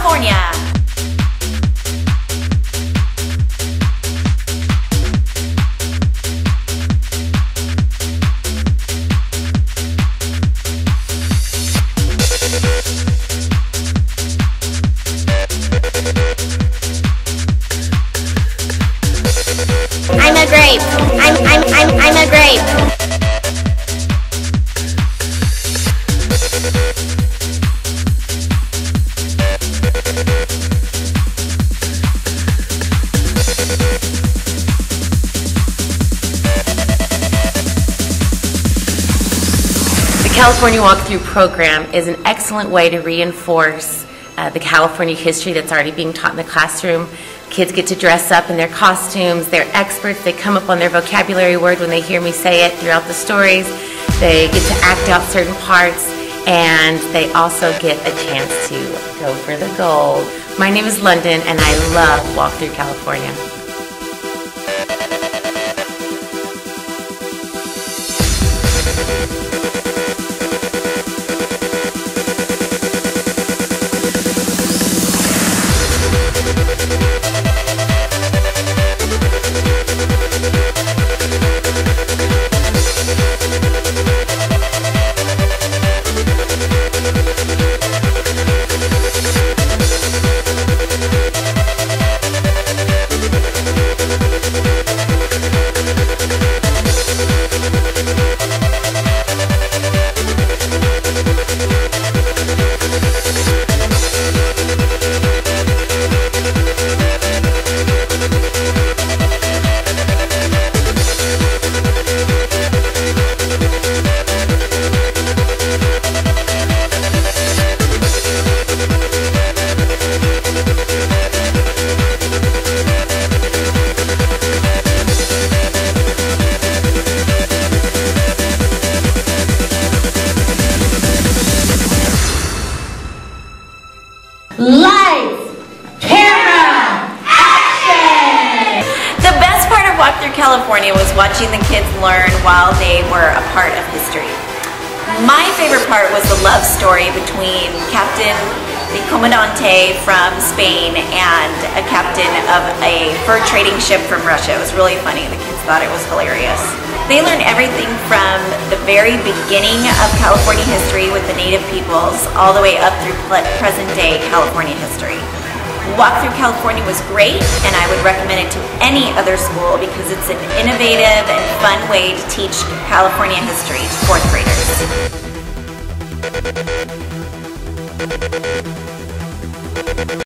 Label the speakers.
Speaker 1: California.
Speaker 2: I'm a grape. I'm a grape.
Speaker 3: The California Walkthrough program is an excellent way to reinforce the California history that's already being taught in the classroom. Kids get to dress up in their costumes. They're experts. They come up on their vocabulary word when they hear me say it throughout the stories. They get to act out certain parts, and they also get a chance to go for the gold. My name is London, and I love Walkthrough California.
Speaker 4: Lights, camera, action!
Speaker 1: The best part of Walkthrough California was watching the kids learn while they were a part of history. My favorite part was the love story between the Comandante from Spain and a captain of a fur trading ship from Russia. It was really funny. The kids thought it was hilarious. They learned everything from the very beginning of California history with the native peoples all the way up through present day California history. Walkthrough California was great, and I would recommend it to any other school because it's an innovative and fun way to teach California history to fourth graders.